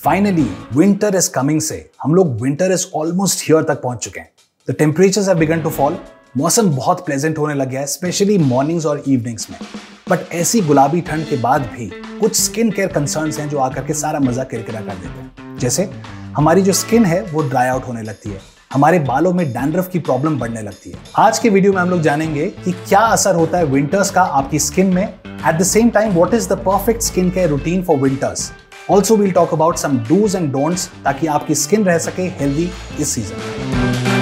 Finally winter is coming से हम लोग विंटर इज ऑलमोस्ट हियर तक पहुंच चुके हैं। The temperatures have begun to fall. मौसम बहुत प्लेजेंट होने लग गया है, स्पेशली मॉर्निंग्स और इवनिंग्स में। बट ऐसी गुलाबी ठंड के बाद भी कुछ स्किन केयर कंसर्न्स हैं जो आकर के सारा मजा किरकिरा कर देते हैं। जैसे हमारी जो स्किन है वो ड्राई आउट होने लगती है, हमारे बालों में डैंड्रफ की प्रॉब्लम बढ़ने लगती है। आज के वीडियो में हम लोग जानेंगे कि क्या असर होता है विंटर्स का आपकी स्किन में। At the same time what is the perfect skin care routine for winters. Also we'll talk about some dos and don'ts ताकि आपकी स्किन रह सके हेल्दी इस सीजन में।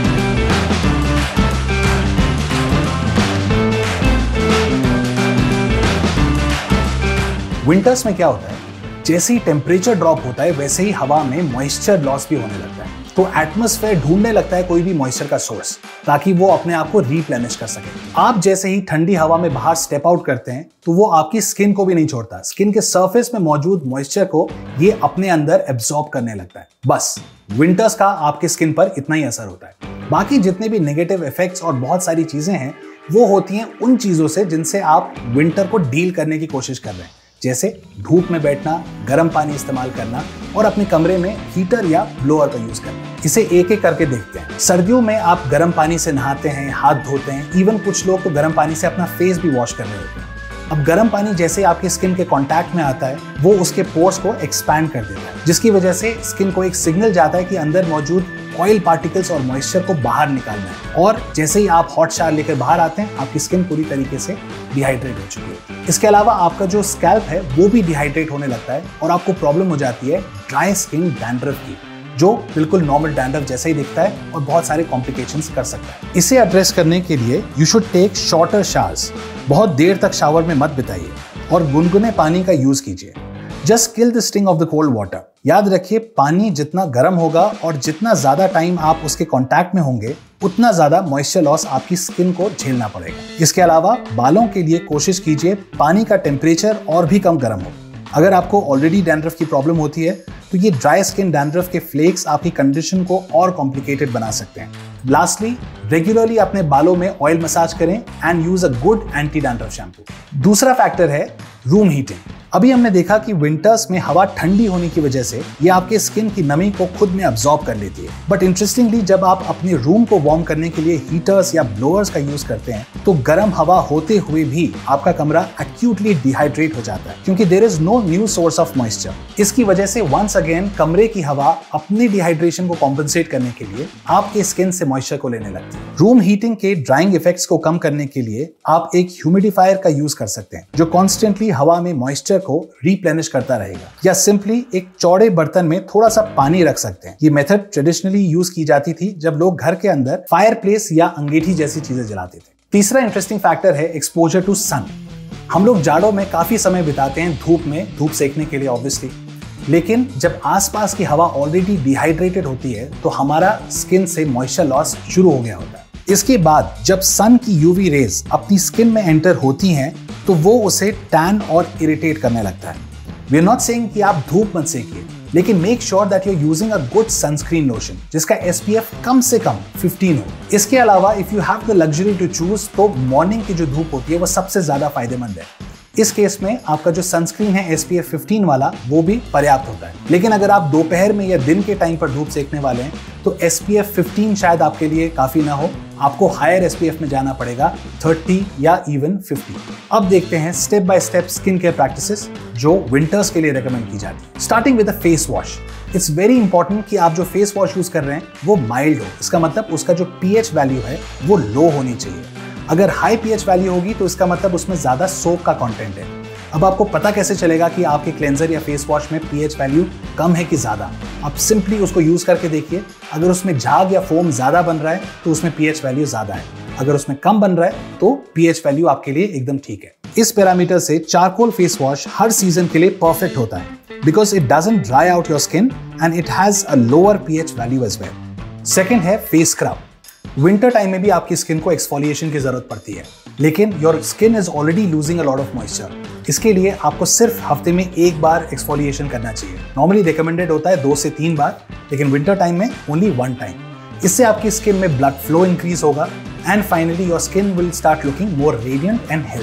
विंटर्स में क्या होता है, जैसे ही टेम्परेचर ड्रॉप होता है वैसे ही हवा में मॉइस्चर लॉस भी होने लगता है। तो एटमॉस्फेयर ढूंढने लगता है कोई भी मॉइस्चर का सोर्स ताकि वो अपने आप को रिप्लेनिश कर सके। आप जैसे ही ठंडी हवा में बाहर स्टेप आउट करते हैं तो वो आपकी स्किन को भी नहीं छोड़ता। स्किन के सरफेस में मौजूद मॉइस्चर को ये अपने अंदर एब्जॉर्ब करने लगता है। बस विंटर्स का आपके स्किन पर इतना ही असर होता है। बाकी जितने भी नेगेटिव इफेक्ट्स और बहुत सारी चीजें हैं वो होती हैं उन चीजों से जिनसे आप विंटर को डील करने की कोशिश कर रहे हैं, जैसे धूप में बैठना, गर्म पानी इस्तेमाल करना और अपने कमरे में हीटर या ब्लोअर का यूज करना। इसे एक एक करके देखते हैं। सर्दियों में आप गर्म पानी से नहाते हैं, हाथ धोते हैं, इवन कुछ लोग तो गर्म पानी से अपना फेस भी वॉश कर रहे होते हैं। अब गर्म पानी जैसे आपकी स्किन के कांटेक्ट में आता है वो उसके पोर्स को एक्सपैंड कर देता है, जिसकी वजह से स्किन को एक सिग्नल जाता है कि अंदर मौजूद ऑयल पार्टिकल्स और मॉइस्चर को बाहर निकालना है। और जैसे ही आप हॉट शावर लेकर बाहर आते हैं आपकी स्किन पूरी तरीके से डिहाइड्रेट हो चुकी है। इसके अलावा आपका जो स्कैल्प है वो भी डिहाइड्रेट होने लगता है और आपको प्रॉब्लम हो जाती है ड्राई स्किन डैंड्रफ की, जो बिल्कुल नॉर्मल डैंड्रफ जैसा ही दिखता है और बहुत सारे कॉम्प्लिकेशंस कर सकता है। इसे एड्रेस करने के लिए you should take shorter showers. बहुत देर तक शावर में मत बिताइए और गुनगुने पानी का यूज कीजिए। Just kill the sting off the cold water. याद रखिए, पानी जितना गर्म होगा और जितना ज्यादा टाइम आप उसके कांटेक्ट में होंगे उतना ज्यादा मॉइस्चर लॉस आपकी स्किन को झेलना पड़ेगा। इसके अलावा बालों के लिए कोशिश कीजिए पानी का टेम्परेचर और भी कम गर्म हो। अगर आपको ऑलरेडी डैंड्रफ की प्रॉब्लम होती है तो ये ड्राई स्किन डैंड्रफ के फ्लेक्स आपकी कंडीशन को और कॉम्प्लिकेटेड बना सकते हैं। लास्टली, रेगुलरली अपने बालों में ऑयल मसाज करें and use a good anti dandruff shampoo. दूसरा फैक्टर है रूम हीटिंग। अभी हमने देखा कि विंटर्स में हवा ठंडी होने की वजह से ये आपके स्किन की नमी को खुद में अब्सॉर्ब कर लेती है। बट इंटरेस्टिंगली जब आप अपने रूम को वार्म करने के लिए हीटर्स या ब्लोअर्स का यूज करते हैं तो गर्म हवा होते हुए भी आपका कमरा एक्यूटली डिहाइड्रेट हो जाता है, क्योंकि there is no new source of moisture. इसकी वजह से वंस अगेन कमरे की हवा अपनी डिहाइड्रेशन को कॉम्पेंसेट करने के लिए आपके स्किन से मॉइस्चर को लेने लगती है। रूम हीटिंग के ड्राइंग इफेक्ट्स को कम करने के लिए आप एक ह्यूमिडिफायर का यूज कर सकते हैं जो कॉन्स्टेंटली हवा में मॉइस्चर को रिप्लेनिश करता रहेगा, या सिंपली एक चौड़े बर्तन में थोड़ा सा पानी रख सकते हैं। ये मेथड ट्रेडिशनली यूज की जाती थी जब लोग घर के अंदर फायरप्लेस या अंगीठी जैसी चीजें जलाते थे। तीसरा इंटरेस्टिंग फैक्टर है एक्सपोजर टू सन। हम लोग जाड़ों में काफी समय बिताते हैं धूप में, धूप सेकने के लिए ऑब्वियसली, लेकिन जब आसपास की हवा ऑलरेडी डिहाइड्रेटेड होती है तो हमारा स्किन से मॉइस्चर लॉस शुरू हो गया होता है। इसके बाद जब सन की यूवी रेज अपनी स्किन में एंटर होती हैं तो वो उसे टैन और इरिटेट करने लगता है। वी आर नॉट सेइंग कि आप धूप मत सेकिए, लेकिन make sure that you are using a good sunscreen lotion जिसका SPF कम से कम 15 हो। इसके अलावा if you have the luxury to choose तो मॉर्निंग की जो धूप होती है वो सबसे ज्यादा फायदेमंद है। इस केस में आपका जो सनस्क्रीन है SPF 15 वाला वो भी पर्याप्त होता है। लेकिन अगर आप दोपहर में या दिन के टाइम पर धूप सेकने वाले हैं तो SPF 15 शायद आपके लिए काफी ना हो, आपको हायर SPF में जाना पड़ेगा 30 या इवन 50। अब देखते हैं step by step skin care practices जो विंटर्स के लिए रेकमेंड की जाती है। Starting with a face wash. It's very important कि आप जो फेस वॉश यूज कर रहे हैं वो माइल्ड हो। इसका मतलब उसका जो pH वैल्यू है वो लो होनी चाहिए। अगर हाई pH वैल्यू होगी तो इसका मतलब उसमें ज्यादा सोप का कंटेंट है। अब आपको पता कैसे चलेगा कि आपके क्लेंजर या फेस वॉश में pH वैल्यू कम है कि ज्यादा? आप सिंपली उसको यूज करके देखिए। अगर उसमें झाग या फोम ज्यादा बन रहा है तो उसमें pH वैल्यू ज्यादा है, अगर उसमें कम बन रहा है तो pH वैल्यू आपके लिए एकदम ठीक है। इस पैरामीटर से चारकोल फेस वॉश हर सीजन के लिए परफेक्ट होता है, because it doesn't dry out your skin and it has a lower pH value as well. Second है फेस स्क्रब। विंटर टाइम में भी आपकी स्किन को एक्सफोलिएशन की जरूरत पड़ती है, लेकिन your skin is already losing a lot of moisture. इसके लिए आपको सिर्फ हफ्ते में एक बार एक्सफोलिएशन करना चाहिए। नॉर्मली रिकमेंडेड होता है 2 से 3 बार, लेकिन विंटर टाइम में ओनली 1 टाइम। इससे आपकी स्किन में ब्लड फ्लो इंक्रीज होगा and finally your skin will start looking more radiant and healthy.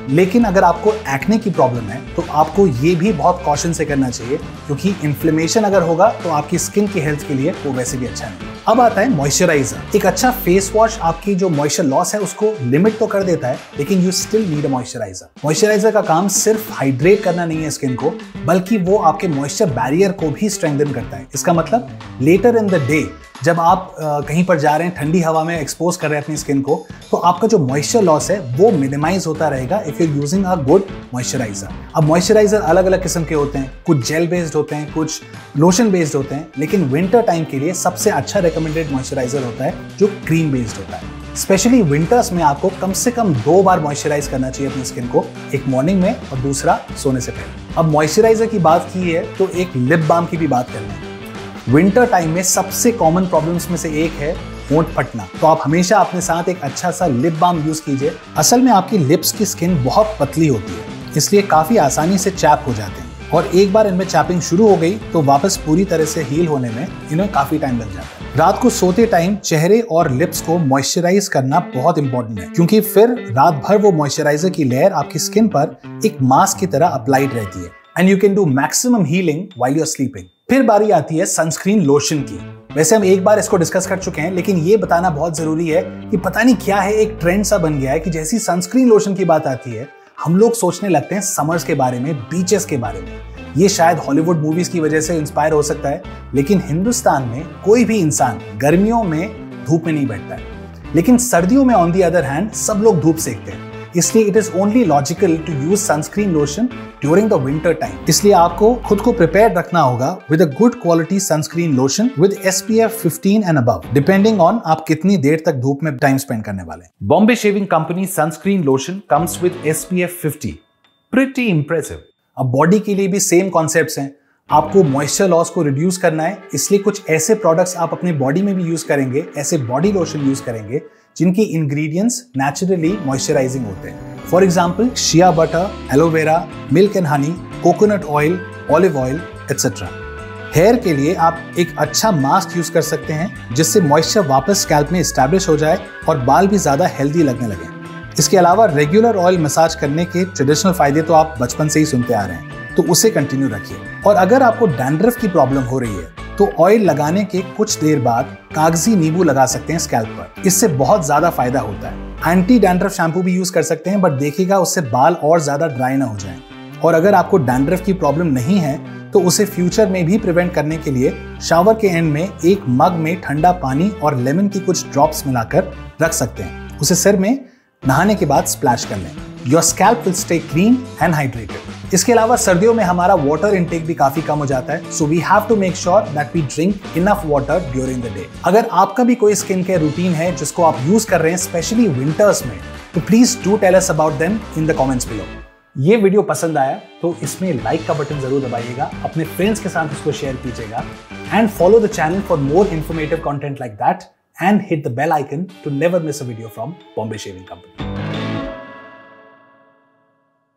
लेकिन अगर आपको एक्ने की प्रॉब्लम है तो आपको ये भी बहुत कॉशन से करना चाहिए, क्योंकि इन्फ्लेमेशन अगर होगा तो आपकी स्किन की हेल्थ के लिए वो वैसे भी अच्छा नहीं। अब आता है मॉइस्चराइजर। एक अच्छा फेस वॉश आपकी जो मॉइस्चर लॉस है उसको लिमिट तो कर देता है, लेकिन you still need a moisturiser. Moisturiser का काम सिर्फ हाइड्रेट करना नहीं है स्किन को, बल्कि वो आपके मॉइस्चर बैरियर को भी स्ट्रेंथन करता है। इसका मतलब लेटर इन द डे जब आप कहीं पर जा रहे हैं, ठंडी हवा में एक्सपोज कर रहे हैं अपनी स्किन को, तो आपका जो मॉइस्चर लॉस है वो मिनिमाइज होता रहेगा if you using a good moisturiser. अब मॉइस्चराइजर अलग अलग किस्म के होते हैं, कुछ जेल बेस्ड होते हैं, कुछ लोशन बेस्ड होते हैं, लेकिन विंटर टाइम के लिए सबसे अच्छा रिकमेंडेड मॉइस्चराइजर होता है जो क्रीम बेस्ड होता है। स्पेशली विंटर्स में आपको कम से कम 2 बार मॉइस्चराइज करना चाहिए अपनी स्किन को, एक मॉर्निंग में और दूसरा सोने से पहले। अब मॉइस्चराइजर की बात की है तो एक लिप बाम की भी बात कर लें। विंटर टाइम में सबसे कॉमन प्रॉब्लम्स में से एक है होंठ फटना, तो आप हमेशा अपने साथ एक अच्छा सा लिप बाम यूज कीजिए। असल में आपकी लिप्स की स्किन बहुत पतली होती है, इसलिए काफी आसानी से चैप हो जाते हैं, और एक बार इनमें चैपिंग शुरू हो गई तो वापस पूरी तरह से हील होने में इन्हें काफी टाइम लग जाता है। रात को सोते टाइम चेहरे और लिप्स को मॉइस्चराइज करना बहुत इंपॉर्टेंट है, क्योंकि फिर रात भर वो मॉइस्चराइजर की लेयर आपकी स्किन पर एक मास्क की तरह अप्लाइड रहती है, and you can do maximum healing while you are sleeping. फिर बारी आती है सनस्क्रीन लोशन की। वैसे हम एक बार इसको डिस्कस कर चुके हैं, लेकिन ये बताना बहुत जरूरी है कि पता नहीं क्या है, एक ट्रेंड सा बन गया है कि जैसी सनस्क्रीन लोशन की बात आती है हम लोग सोचने लगते हैं समर्स के बारे में, बीचेस के बारे में। ये शायद हॉलीवुड मूवीज की वजह से इंस्पायर हो सकता है, लेकिन हिंदुस्तान में कोई भी इंसान गर्मियों में धूप में नहीं बैठता है, लेकिन सर्दियों में ऑन दी अदर हैंड सब लोग धूप सेकते हैं। इसलिए it is only logical to use sunscreen lotion during the winter time. इसलिए आपको खुद को प्रिपेयर रखना होगा with a good quality sunscreen lotion with SPF 15 and above, depending on आप कितनी देर तक धूप में टाइम स्पेंड करने वाले हैं। Bombay Shaving Company sunscreen lotion comes with SPF 50, pretty impressive. अब बॉडी के लिए भी सेम कॉन्सेप्ट्स हैं। आपको मॉइस्चर लॉस को रिड्यूस करना है, इसलिए कुछ ऐसे प्रोडक्ट्स आप अपने बॉडी में भी यूज करेंगे, ऐसे बॉडी लोशन यूज करेंगे जिनकी इंग्रेडिएंट्स नेचुरली मॉइस्चराइजिंग होते हैं। For example shea butter, aloe vera, milk and honey, coconut oil, olive oil etcetera. Hair के लिए आप एक अच्छा मास्क यूज कर सकते हैं जिससे मॉइस्चर वापस स्कैल्प में एस्टैब्लिश हो जाए और बाल भी ज्यादा हेल्दी लगने लगे। इसके अलावा रेगुलर ऑयल मसाज करने के ट्रेडिशनल फायदे तो आप बचपन से ही सुनते आ रहे हैं, तो उसे कंटिन्यू रखिए। और अगर आपको डैंड्रफ की प्रॉब्लम हो रही है तो ऑयल लगाने के कुछ देर बाद कागजी नींबू लगा सकते हैं स्कैल्प पर, इससे बहुत ज्यादा फायदा होता है। एंटी डैंड्रफ शैम्पू भी यूज कर सकते हैं, बट देखिएगा उससे बाल और ज्यादा ड्राई ना हो जाएं। और अगर आपको डैंड्रफ की प्रॉब्लम नहीं है तो उसे फ्यूचर में भी प्रिवेंट करने के लिए शावर के एंड में एक मग में ठंडा पानी और लेमन की कुछ ड्रॉप्स मिलाकर रख सकते हैं। उसे सिर में नहाने के बाद स्प्लैश कर लें। Your scalp will stay clean and hydrated. इसके अलावा सर्दियों में हमारा वाटर इनटेक भी काफी कम हो जाता है, so we have to make sure that we drink enough water during the day. अगर आपका भी कोई स्किन केयर रूटीन है जिसको आप यूज कर रहे हैं स्पेशली विंटर्स में, तो please do tell us about them in the comments below. ये वीडियो पसंद आया तो इसमें लाइक का बटन जरूर दबाइएगा, अपने फ्रेंड्स के साथ इसको शेयर कीजिएगा, and follow the channel for more informative content like that, and hit the bell icon to never miss a video from Bombay Shaving company.